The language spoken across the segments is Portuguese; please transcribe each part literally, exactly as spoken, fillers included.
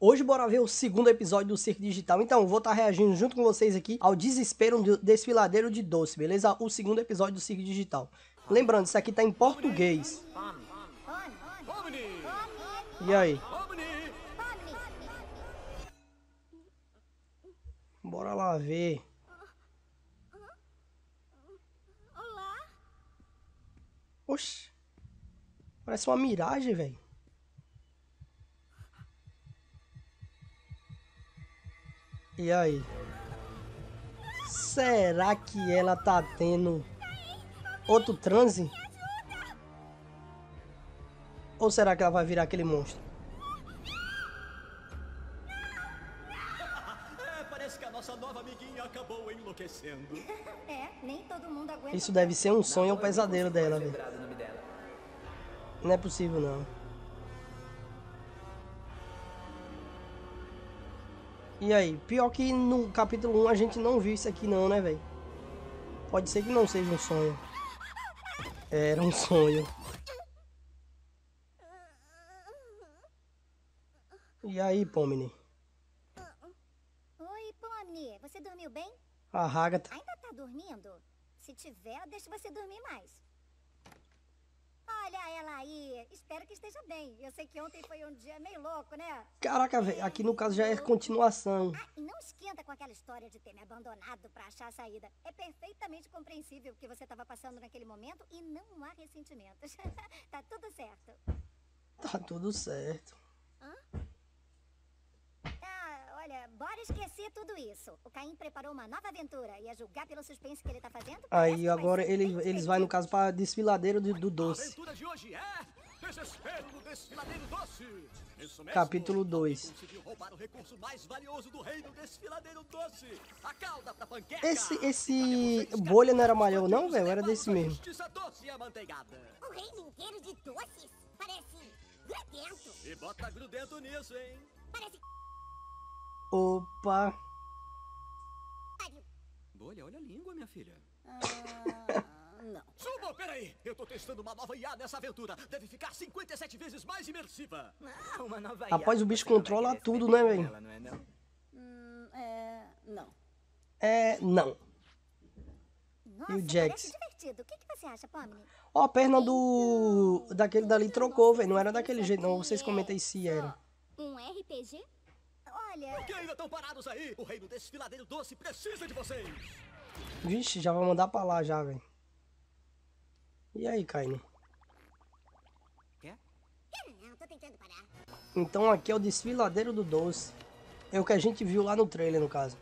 Hoje bora ver o segundo episódio do Circo Digital. Então, vou estar reagindo junto com vocês aqui ao desespero do desfiladeiro de doce, beleza? O segundo episódio do Circo Digital. Lembrando, isso aqui tá em português. E aí? Bora lá ver. Olá. Oxi. Parece uma miragem, velho. E aí? Será que ela tá tendo outro transe? Ou será que ela vai virar aquele monstro? É, parece que a nossa nova amiguinha acabou enlouquecendo. É, nem todo mundo aguenta. Isso deve ser um sonho ou um pesadelo dela, velho. Não é possível, não. E aí? Pior que no capítulo um a gente não viu isso aqui não, né, velho? Pode ser que não seja um sonho. Era um sonho. E aí, Pomni? Oi, Pomni. Você dormiu bem? A Agatha. Ainda tá dormindo? Se tiver, deixa você dormir mais. Olha ela aí. Espero que esteja bem. Eu sei que ontem foi um dia meio louco, né? Caraca, velho. Aqui no caso já é continuação. Ah, e não esquenta com aquela história de ter me abandonado pra achar a saída. É perfeitamente compreensível o que você estava passando naquele momento e não há ressentimentos. Tá tudo certo. Tá tudo certo. Hã? Ah, olha, bora esquecer tudo isso. O Caim preparou uma nova aventura e a julgar pelo suspense que ele tá fazendo. parece Aí que vai agora ser ele, bem eles vão, no caso, pra desfiladeiro do, do A doce. aventura de hoje é Desespero no Desfiladeiro Doce. Isso mesmo. Capítulo dois. Alguém conseguiu roubar o recurso mais valioso do reino Desfiladeiro Doce. A cauda pra panqueca. Esse, esse bolha não era maior não, velho? Era desse mesmo. Justiça doce e amanteigada. O reino inteiro de doces parece grudento. E bota grudento nisso, hein? Parece Opa. Bolha, olha a língua, minha filha. não. Suba, peraí. Eu tô testando uma nova I A nessa aventura. Deve ficar cinquenta e sete vezes mais imersiva. Ah, uma nova Rapaz, I A. o bicho Você não vai controla querer se tudo, meter né, com velho? ela, não é, não? Hum, é, não. É, não. Nossa, E o Jax? parece divertido. O que, que você acha, Pomni? Ó, a perna do... daquele dali trocou, velho. Não era daquele jeito, não. Vocês comentem se era. Um R P G? Olha, Por que ainda estão parados aí? O reino Desfiladeiro Doce precisa de vocês. Vixe, já vai mandar pra lá já, velho. E aí, Caine? Quer? não, tô tentando parar. Então aqui é o desfiladeiro do doce. É o que a gente viu lá no trailer, no caso.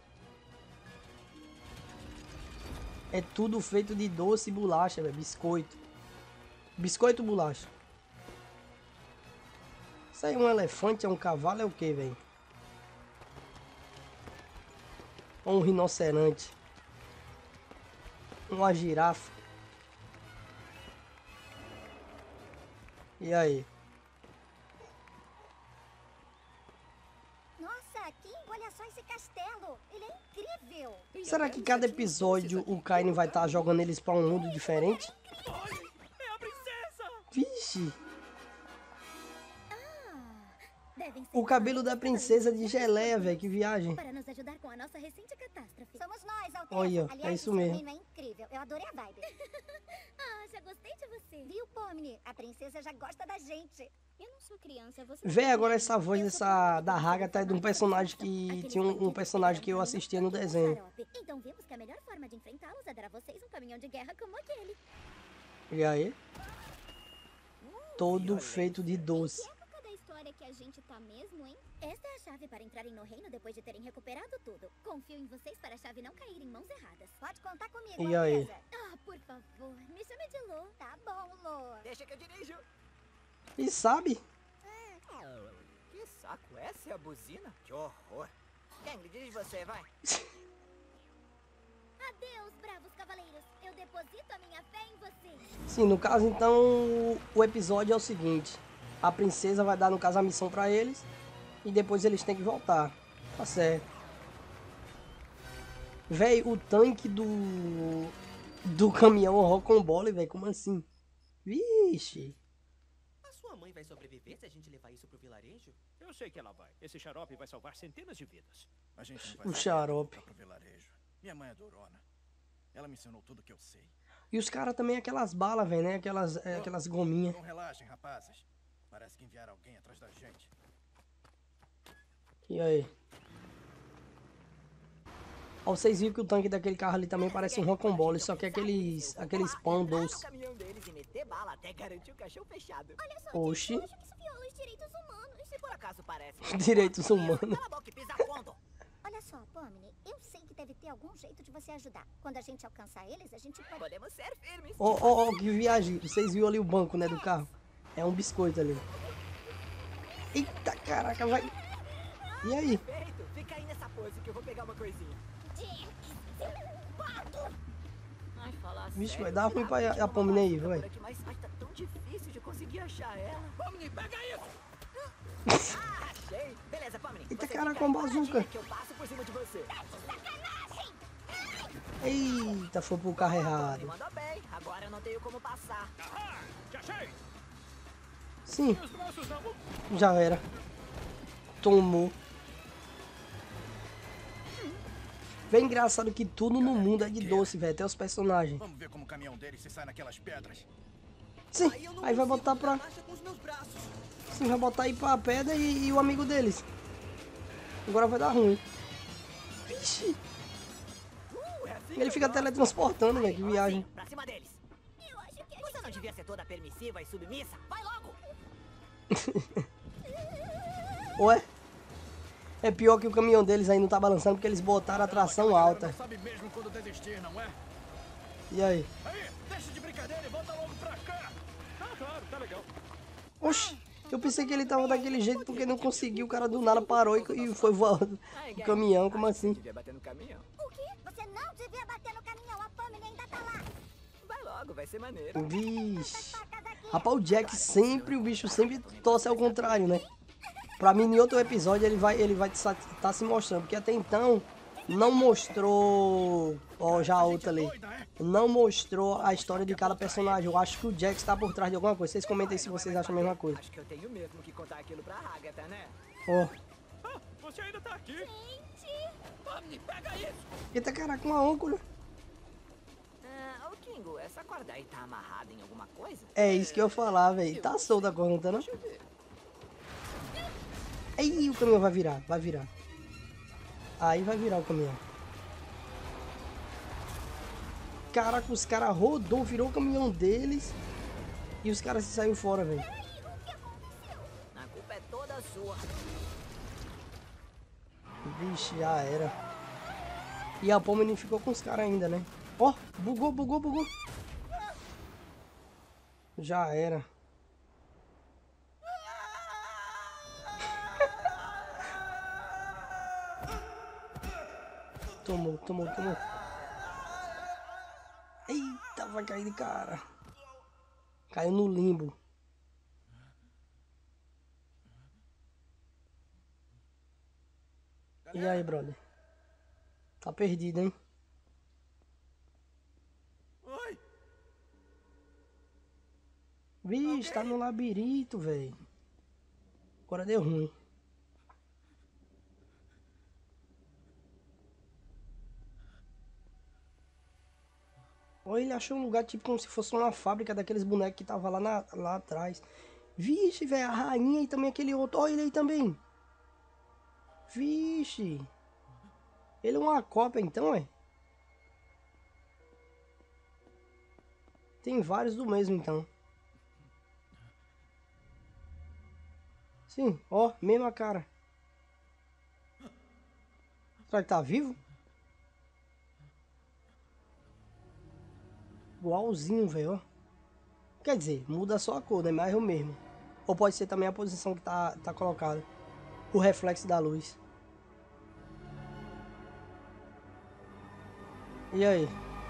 É tudo feito de doce e bolacha, velho. Biscoito. Biscoito e bolacha. Isso aí é um elefante, é um cavalo, é o que, velho? Ou um rinoceronte. Uma girafa. E aí? Nossa, que olha só esse castelo. Ele é incrível. Será que cada episódio o Caine vai estar jogando eles pra um mundo diferente? É a princesa. Vixe! Devem ser O cabelo da princesa de geleia, velho. Que viagem. para nos ajudar com a nossa recente catástrofe. Somos nós, Alteza. Olha, Aliás, é isso o seu mesmo. reino é incrível. Eu adorei a vibe. ah, já gostei de você. Viu, Pomni? A princesa já gosta da gente. Eu não sou criança, você... Vê agora essa voz dessa da Agatha é de um personagem que tinha um, um personagem que eu assistia no desenho. Então vimos que a melhor forma de enfrentá-los é dar a vocês um caminhão de guerra como aquele. E aí? Todo feito de doce. Época da história que a gente tá mesmo, hein? Esta é a chave para entrarem no reino depois de terem recuperado tudo. Confio em vocês para a chave não cair em mãos erradas. Pode contar comigo, E aí? Alteza. Ah, por favor, me chame de Lô. Tá bom, Lô. Deixa que eu dirijo. E sabe? Que saco, essa é a buzina? Que horror. Gangly, dirige você, vai. Adeus, bravos cavaleiros. Eu deposito a minha fé em vocês. Sim, no caso então o episódio é o seguinte. A princesa vai dar no caso a missão pra eles. E depois eles têm que voltar. Tá certo. Véi, o tanque do... Do caminhão rocambole, velho. Como assim? Vixe. A sua mãe vai sobreviver se a gente levar isso pro vilarejo? Eu sei que ela vai. Esse xarope vai salvar centenas de vidas. A gente não vai O saber xarope. voltar pro vilarejo. Minha mãe é durona. Ela me ensinou tudo que eu sei. E os caras também, aquelas balas, velho, né? Aquelas, é, aquelas gominhas. Não relaxem, rapazes. Parece que enviaram alguém atrás da gente. E aí? Ó, vocês viram que o tanque daquele carro ali também parece um rocambole, só que aqueles, aqueles pão Entrar no doce. caminhão deles e meter bala até garantir o caixão fechado. Olha só, Oxi. eu acho que isso viola os direitos humanos. Se por acaso parece... Direitos humanos. Cala a boca e pisa fundo. Olha só, Pomni, eu sei que deve ter algum jeito de você ajudar. Quando a gente alcançar eles, a gente pode... Podemos ser firmes. Ó, ó, ó, que viagem. Vocês viram ali o banco, né, do carro? É um biscoito ali. Eita, caraca, vai. E aí? Perfeito. Fica aí nessa pose que eu vou pegar uma coisinha. Ai, falar Vixe, sério, vai dar ruim pra será que a tinha uma Pomni aí, vacina vai. por aqui, Mas ai, tá tão difícil de conseguir achar ela. Pomni, pega isso! Ah, achei. Beleza, Pomni. Eita, Você caraca, fica uma paradinha bazuca. que eu passo por cima de você. Eita, foi pro carro Pomni errado. mandou bem. Agora eu não tenho como passar. Ahá! Te achei! Sim, Os braços não... já era. Tomou. Bem engraçado que tudo no mundo é de doce, velho. Até os personagens. Vamos ver como o caminhão deles se sai naquelas pedras. Sim, aí vai botar pra... Marcha com os meus braços. Sim, vai botar aí pra pedra e, e o amigo deles. Agora vai dar ruim. Vixe. Uh, é assim Ele que fica eu gosto. teletransportando, velho. Que Agora viagem. sim, pra cima deles. Eu acho que a Você gente não devia ser toda permissiva e submissa. Vai logo. Ué? É pior que o caminhão deles aí não tá balançando porque eles botaram a tração Aquela galera alta. Não sabe mesmo quando desistir, não é? E aí? Aí, deixa de brincadeira e volta logo pra cá. Tá claro, tá legal. Oxi, eu pensei que ele tava daquele jeito porque não conseguiu. O cara do nada parou e, e foi voando. O caminhão, como assim? Devia bater no caminhão. O quê? Você não devia bater no caminhão. A Pomni ainda tá lá. Vai logo, vai ser maneiro. Vixe. Facas aqui. Rapaz, o Jack sempre, o bicho sempre torce ao contrário, né? Pra mim, em outro episódio, ele vai ele vai estar tá se mostrando. Porque até então, não mostrou... Ó, já a outra ali. Não mostrou a história de cada personagem. Eu acho que o Jack está por trás de alguma coisa. Vocês comentem se vocês acham a mesma coisa. Acho que eu tenho mesmo que contar aquilo pra Agatha, né? Ó. Ah, você ainda tá aqui? Gente. Pomni, pega isso! Eita, caraca, uma âncora. Ah, ô Kingo, essa corda aí tá amarrada em alguma coisa? É isso que eu ia falar, velho. Tá solta a corda, não tá não? Deixa eu ver. Aí o caminhão vai virar, vai virar. Aí vai virar o caminhão. Caraca, os caras rodou, virou o caminhão deles. E os caras se saíram fora, velho. A culpa é toda sua. Vixe, já era. E a Pomni ficou com os caras ainda, né? Ó, bugou, bugou, bugou. Já era. Tomou, tomou, tomou. Eita, vai cair de cara. Caiu no limbo. E aí, brother? Tá perdido, hein? Oi! Vixe, tá no labirinto, velho. Agora deu ruim. Olha, ele achou um lugar tipo como se fosse uma fábrica daqueles bonecos que tava lá, na, lá atrás. Vixe, velho, a rainha e também aquele outro. Olha ele aí também. Vixe. Ele é uma cópia então, é? Tem vários do mesmo então. Sim, ó, mesma cara. Será que tá vivo? Igualzinho, velho, ó. Quer dizer, muda só a cor, né? Mas é o mesmo. Ou pode ser também a posição que tá, tá colocada. O reflexo da luz. E aí?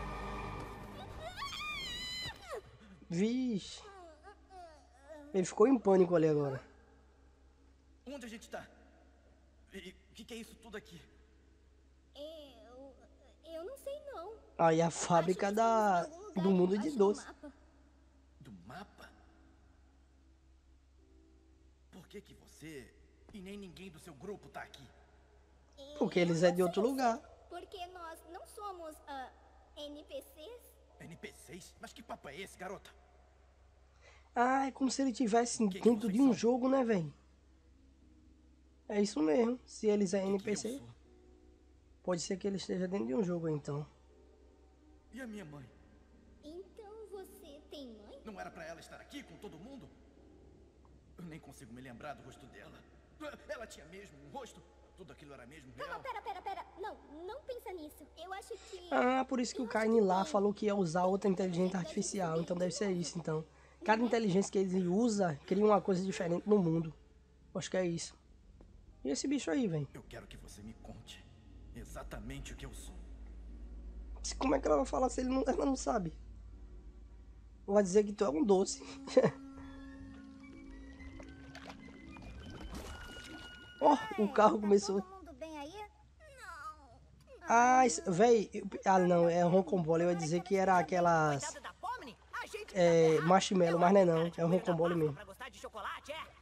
Vixe. Ele ficou em pânico ali agora. Onde a gente tá? E o que, que é isso tudo aqui? Eu... Eu não sei, não. Aí a fábrica da, do mundo de doce. Do mapa? que que você e nem ninguém do seu grupo tá aqui? Porque eles é de outro lugar. Porque nós não somos ah, N P Cs. N P Cs? Mas que papo é esse, garota? Ah, é como se ele tivesse que dentro vocês de um são? jogo, né, velho? É isso mesmo. Se eles é Que eu N P C, sou? pode ser que ele esteja dentro de um jogo, então. E a minha mãe? Então você tem mãe? Não era pra ela estar aqui com todo mundo? Eu nem consigo me lembrar do rosto dela. Ela tinha mesmo um rosto? Tudo aquilo era mesmo Calma, real? pera, pera, pera. Não, não pensa nisso. Eu acho que... Ah, por isso que o Caine lá falou que ia usar outra inteligência artificial. Então deve ser isso, então. Cada inteligência que ele usa cria uma coisa diferente no mundo. Acho que é isso. E esse bicho aí, velho? Eu quero que você me conte exatamente o que eu sou. Como é que ela vai falar se ele não, ela não sabe? Vai dizer que tu é um doce. Ó, oh, o carro começou. Todo mundo bem aí? Não. Ah, véi. Ah, não, é rocambole. Eu ia dizer que era aquelas. Coitada da Pomni, a gente que tá É. ferrado. Marshmallow, mas não é não. É Cara, um rocambole mesmo. pra gostar de chocolate, é?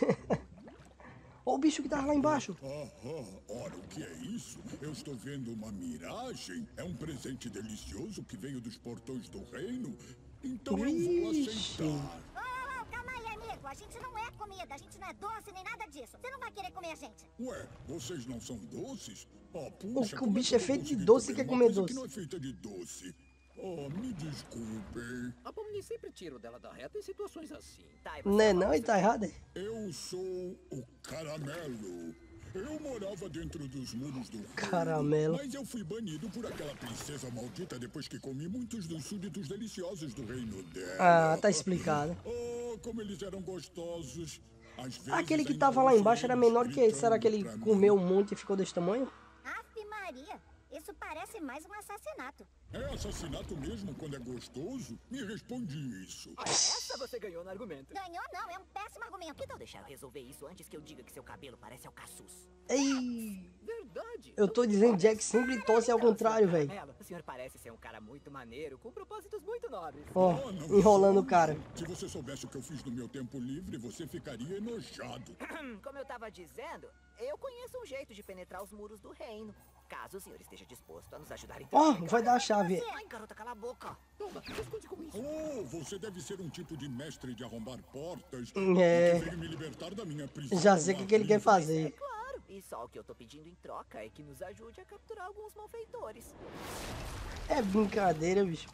Ó, o bicho que tava lá embaixo. Aham, ora, o que é isso? Eu estou vendo uma miragem? É um presente delicioso que veio dos portões do reino? Então eu vou Vixe. aceitar. Oh, calma aí, amigo. A gente não é comida. A gente não é doce nem nada disso. Você não vai querer comer a gente. Ué, vocês não são doces? Oh, puxa, O como bicho que é eu feito de consegui doce e comer quer uma comer coisa doce. que não é feita de doce. Oh, me desculpem. A Pomni sempre tira o dela da reta em situações assim. Tá, e você Não é fala não? Ele seu tá quê? errado, é? Eu sou o Caramelo. Eu morava dentro dos muros do reino, Caramelo. mas eu fui banido por aquela princesa maldita depois que comi muitos dos súditos deliciosos do reino dela. Ah, tá explicado. Oh, como eles eram gostosos. Às vezes, Aquele que ainda tava lá ouço embaixo era eles menor que ele. Será que ele gritando pra comeu um mim. monte e ficou desse tamanho? Ave Maria. Isso parece mais um assassinato. É assassinato mesmo quando é gostoso? Me responde isso. Olha, essa você ganhou no argumento. Ganhou não, é um péssimo argumento. Que tal deixar eu resolver isso antes que eu diga que seu cabelo parece alcaçuz? Ei! Verdade. Eu tô dizendo, Jack sempre torce ao contrário, velho. Caramelo, o senhor parece ser um cara muito maneiro, com propósitos muito nobres. Ó, Ah, não enrolando sou. o cara. Se você soubesse o que eu fiz no meu tempo livre, você ficaria enojado. Como eu tava dizendo, eu conheço um jeito de penetrar os muros do reino. Caso o senhor esteja disposto a nos ajudar, então. Ó, vai dar a chave. Ai, garota, cala a boca. Toma, responde com isso. Oh, você deve ser um tipo de mestre de arrombar portas. É. E que veio me libertar da minha prisão. Já sei o que, que ele quer fazer. Claro, e só o que eu tô pedindo em troca é que nos ajude a capturar alguns malfeitores. É brincadeira, bicho.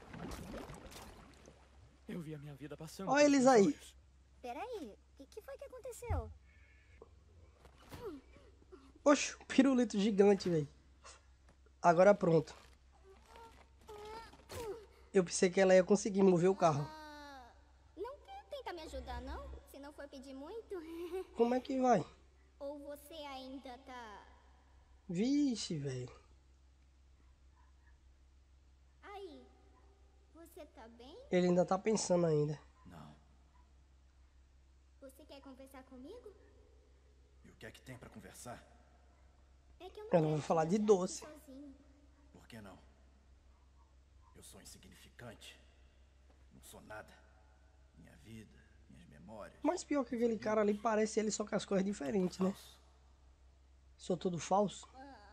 Eu vi a minha vida passando. Olha eles aí. olhos. Peraí, o que foi que aconteceu? Oxe, um pirulito gigante, velho. Agora pronto. Eu pensei que ela ia conseguir mover o carro. Ah, não quer tentar me ajudar, não? Se não for pedir muito. Como é que vai? Ou você ainda tá... Vixe, velho. Aí, você tá bem? Ele ainda tá pensando ainda. Não. Você quer conversar comigo? E o que é que tem pra conversar? É que eu não Ela quero vai te falar de deixar doce. aqui sozinho. Por que não? Eu sou insignificante. Não sou nada. Minha vida, minhas memórias. Mas pior que aquele cara ali parece ele só com as coisas diferentes, né? Falso. Sou todo falso.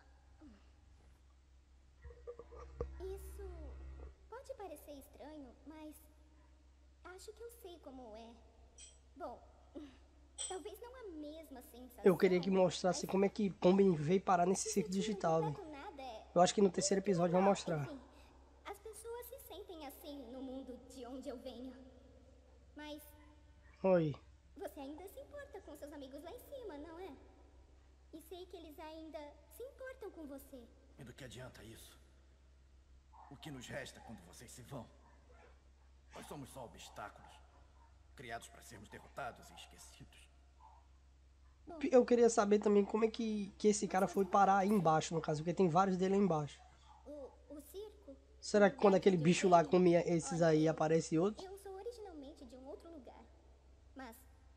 Isso pode parecer estranho, mas acho que eu sei como é. Bom, talvez não a mesma sensação. Eu queria que mostrasse mas como é que Pombi veio parar nesse circo digital, não velho. com nada é... Eu acho que no terceiro episódio vai mostrar. Enfim, as pessoas se sentem assim no mundo de onde eu venho. Mas Oi. você ainda se importa com seus amigos lá em cima, não é? E sei que eles ainda se importam com você. E do que adianta isso? O que nos resta quando vocês se vão? Nós somos só obstáculos, criados para sermos derrotados e esquecidos. Eu queria saber também como é que, que esse cara foi parar aí embaixo, no caso, porque tem vários dele aí embaixo. O, o circo? Será que quando aquele bicho lá comia esses aí, aparece outros? Eu sou originalmente de um outro lugar. Mas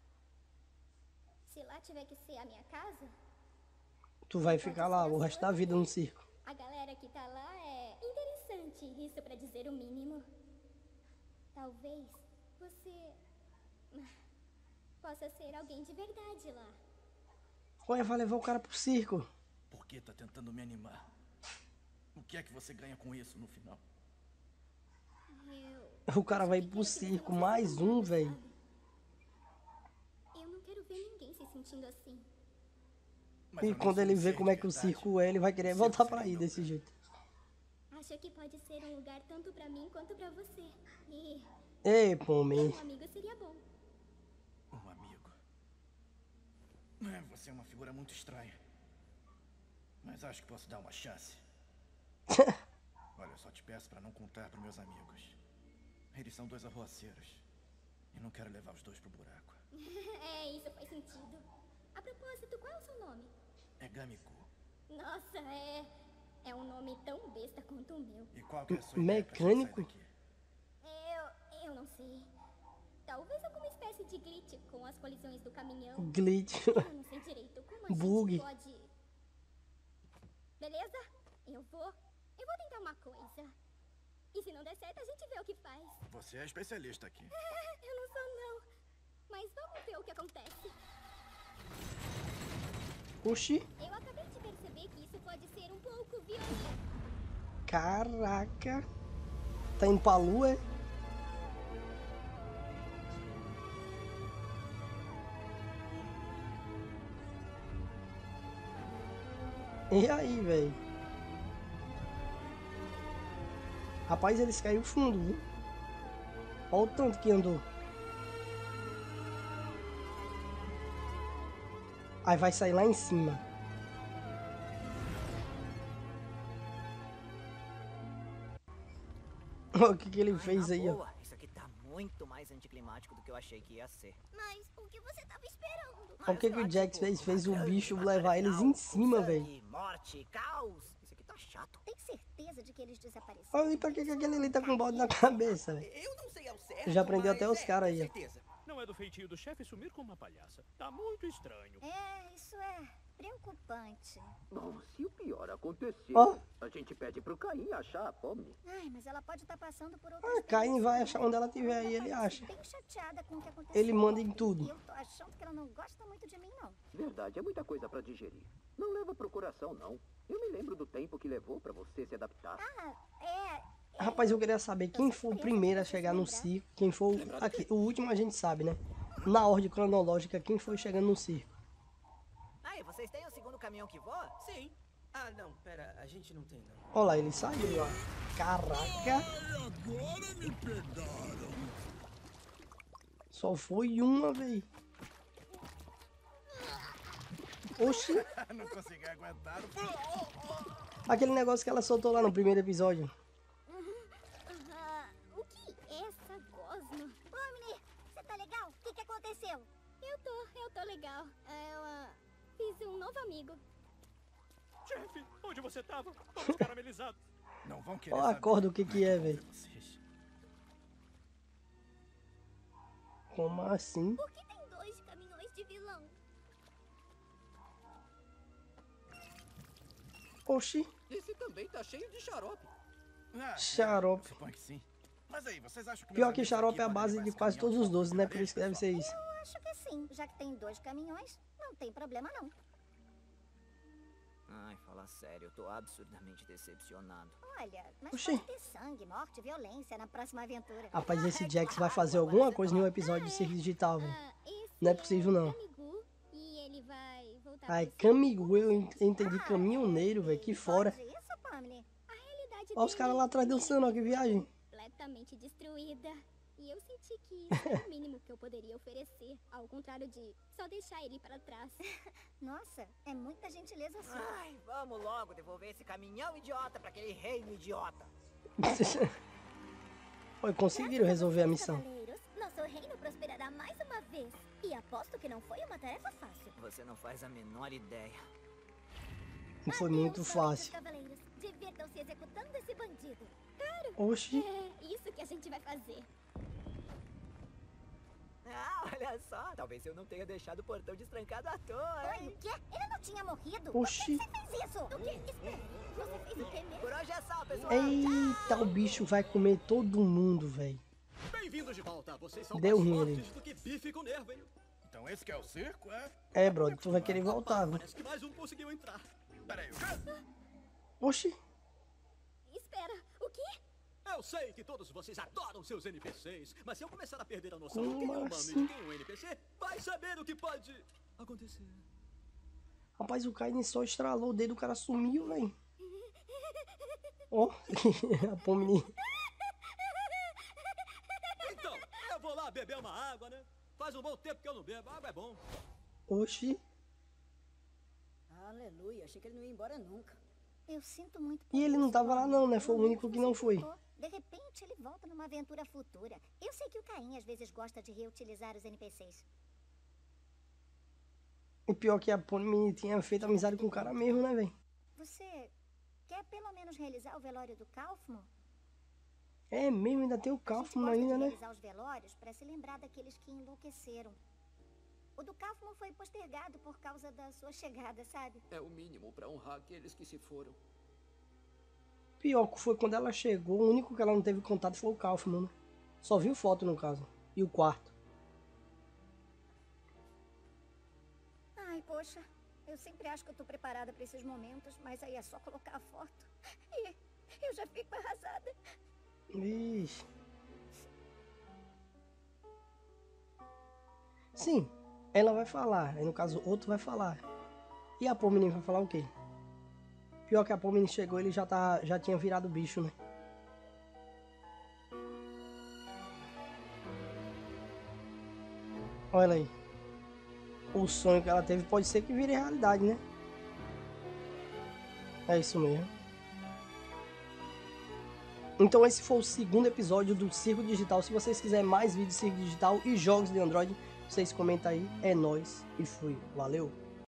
se lá tiver que ser a minha casa, Tu vai ficar lá o resto da vida no circo. a galera que tá lá é interessante, isso pra dizer o mínimo. Talvez você possa ser alguém de verdade lá. Olha, vai levar o cara pro circo. Por que tá tentando me animar? O que é que você ganha com isso no final? Eu... O cara vai ir pro circo, mais um, velho. Eu não quero ver ninguém se sentindo assim. Mas E eu não quando sou ele um vê ser como é de que o verdade. circo é, ele vai querer Circo voltar seria pra aí um desse lugar. jeito. Acho que pode ser um lugar tanto pra mim quanto pra você. E Ei, Pome. um amigo seria bom. Um amigo. É, você é uma figura muito estranha. Mas acho que posso dar uma chance. Olha, eu só te peço pra não contar pros meus amigos. Eles são dois arroaceiros. E não quero levar os dois pro buraco. É, isso faz sentido. A propósito, qual é o seu nome? É Gamiku. Nossa, é... É um nome tão besta quanto o meu. E qual que é a sua ideia pra gente Mecânico? sair daqui? Eu... eu não sei. Talvez alguma espécie de glitch com as colisões do caminhão. Glitch. Eu não sei direito como a Bug. gente pode... Beleza? Eu vou... Eu vou tentar uma coisa. E se não der certo, a gente vê o que faz. Você é especialista aqui. Eu não sou, não. Mas vamos ver o que acontece. Oxi. Eu acabei de perceber que isso pode ser um pouco violento. Caraca. Tá indo pra lua, é? E aí, velho? Rapaz, eles caíram fundo, viu? Olha o tanto que andou. Aí vai sair lá em cima. O que que ele fez Na aí, ó? boa, isso aqui tá muito mais anticlimático do que eu achei que ia ser. Mas o que você tava esperando? Olha o que que o Jax fez? Fez o bicho levar eles em cima, velho. Sangue, morte, caos. Isso aqui tá chato. Tem certeza de que eles desapareceram? Olha, e pra que que aquele ali tá com bode na cabeça, velho? Eu não sei ao certo, Já aprendeu mas até os é, caras com aí, ó. certeza. Não é do feitio do chefe sumir com uma palhaça. Tá muito estranho. É, isso é preocupante. Bom, se o pior acontecer, Ó. a gente pede pro Caim achar a Pomni. Ai, mas ela pode estar passando por outras Ah, Caim vai achar onde ela tiver aí, ele acha. bem chateada com o que aconteceu. Ele manda em tudo. E eu tô achando que ela não gosta muito de mim, não. Verdade, é muita coisa pra digerir. Não leva pro coração, não. Eu me lembro do tempo que levou pra você se adaptar. Ah, é... Rapaz, eu queria saber quem foi o primeiro a chegar no circo. Quem foi o... Aqui, o último a gente sabe, né? Na ordem cronológica, quem foi chegando no circo. Aí, vocês têm o segundo caminhão que voa? Sim. Ah, não, pera, a gente não tem, não. Olha lá, ele saiu, ó. Caraca. Ai, agora me pegaram. Só foi uma, velho. Oxi. Não consegui aguentar. Aquele negócio que ela soltou lá no primeiro episódio. Ah, o que é essa gosma? Pomni, você tá legal? O que que aconteceu? Eu tô, eu tô legal. Eu ah, fiz um novo amigo. Chefe, onde você tava? Todos caramelizados. Não vão querer Ó, saber acorda o que como que é, eu vou velho. ver vocês. Como assim? Por que tem dois caminhões de vilão? Oxi. Esse também tá cheio de xarope. Ah, Xarope. é, suponho que sim. Mas aí, vocês acham que Pior meus que amigos xarope aqui é a podem base levar de esse quase caminhão todos os só doces, por né? Por isso que deve ser isso. Eu acho que sim. Já que tem dois caminhões, não tem problema não. Ai, fala sério, eu tô absurdamente decepcionado. Olha, mas Oxi. pode ter sangue, morte, violência na próxima aventura. Rapaz, esse Jax vai fazer alguma coisa em um episódio de Circo Digital, velho. Ah, esse Não é possível, não. o Camigu, e ele vai voltar Ai, pro Camigu, eu ent- entendi caminhoneiro, velho. Que fora. Pode isso, Pomni? A realidade Olha os caras lá atrás dançando, ó, que viagem. completamente destruída. E eu senti que isso é o mínimo que eu poderia oferecer, ao contrário de só deixar ele para trás. Nossa, é muita gentileza sua. Ai, vamos logo devolver esse caminhão idiota pra aquele reino idiota. Oi, conseguiram resolver a missão. Cavaleiros, nosso reino prosperará mais uma vez. E aposto que não foi uma tarefa fácil. Você não faz a menor ideia. Foi Adeus, muito valentes fácil. Cavaleiros, divirtam-se executando esse bandido. Claro. Oxi. É isso que a gente vai fazer. Ah, olha só. Talvez eu não tenha deixado o portão destrancado à toa, Oi, hein? o quê? Ele não tinha morrido? Oxi. Por que você fez isso? O quê? Espera, você fez o quê mesmo? Por hoje é só, pessoal. Eita, o bicho vai comer todo mundo, velho. Bem-vindos de volta. Vocês são Deu mais ruim ali. fortes do que bife com nervo, hein? Então esse que é o circo, é? É, brother, tu vai querer voltar, viu? Parece que mais um conseguiu entrar. Peraí, o quê? Oxi. Espera, o quê? Eu sei que todos vocês adoram seus N P Cs, mas se eu começar a perder a noção Como de quem é humano assim? e de quem é um N P C, vai saber o que pode acontecer. Rapaz, o Kaiden só estralou o dedo, o cara sumiu, velho. Ó, a Pomni. Então, eu vou lá beber uma água, né? Faz um bom tempo que eu não bebo, água é bom. Oxi. Aleluia, achei que ele não ia embora nunca. Eu sinto muito. E ele não tava lá não, né? Foi o único que não foi. De repente ele volta numa aventura futura. Eu sei que o Caim às vezes gosta de reutilizar os N P Cs. E pior que a Pomni tinha feito amizade com o cara mesmo, né, velho? Você quer pelo menos realizar o velório do Kaufman? É mesmo, ainda tem o A gente Kaufman gosta ainda, de né? realizar os velórios para se lembrar daqueles que enlouqueceram. O do Kaufman foi postergado por causa da sua chegada, sabe? É o mínimo pra honrar aqueles que se foram. Pior que foi quando ela chegou, o único que ela não teve contato foi o Kaufman, né? Só viu foto, no caso. E o quarto. Ai, poxa. Eu sempre acho que eu tô preparada para esses momentos, mas aí é só colocar a foto. E eu já fico arrasada. Ixi. Sim, ela vai falar. Aí no caso, outro vai falar. E a Pomni vai falar o quê? Pior que a Pomni chegou, ele já, tá, já tinha virado bicho, né? Olha aí. O sonho que ela teve pode ser que vire realidade, né? É isso mesmo. Então esse foi o segundo episódio do Circo Digital. Se vocês quiserem mais vídeos de Circo Digital e jogos de Android, vocês comentam aí. É nóis e fui. Valeu!